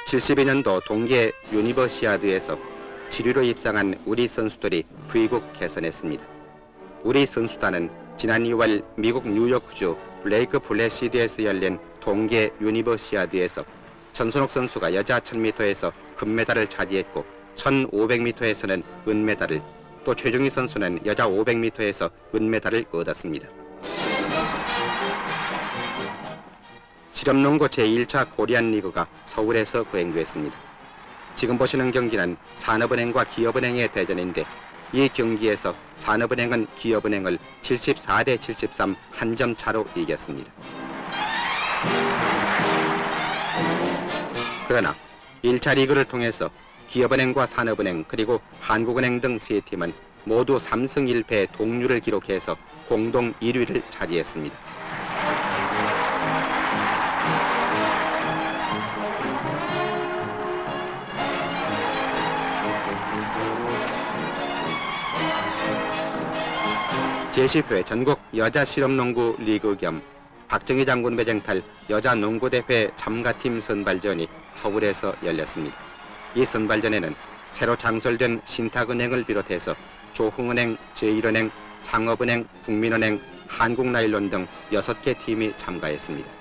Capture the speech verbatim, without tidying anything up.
칠십이 년도 동계 유니버시아드에서 칠 위로 입상한 우리 선수들이 귀국 개선했습니다. 우리 선수단은 지난 이월 미국 뉴요크주 블레이크 플래시드에서 열린 동계 유니버시아드에서 전선옥 선수가 여자 천 미터에서 금메달을 차지했고 천오백 미터에서는 은메달을, 또 최종희 선수는 여자 오백 미터에서 은메달을 얻었습니다. 실업농구 제일 차 코리안 리그가 서울에서 거행됐습니다. 지금 보시는 경기는 산업은행과 기업은행의 대전인데, 이 경기에서 산업은행은 기업은행을 칠십사 대 칠십삼 한 점 차로 이겼습니다. 그러나 일 차 리그를 통해서 기업은행과 산업은행 그리고 한국은행 등 세 팀은 모두 삼 승 일 패 동률을 기록해서 공동 일 위를 차지했습니다. 제십 회 전국 여자 실업농구 리그 겸 박정희 장군 배정탈 여자 농구대회 참가팀 선발전이 서울에서 열렸습니다. 이 선발전에는 새로 창설된 신탁은행을 비롯해서 조흥은행, 제일은행, 상업은행, 국민은행, 한국나일론 등 여섯 개 팀이 참가했습니다.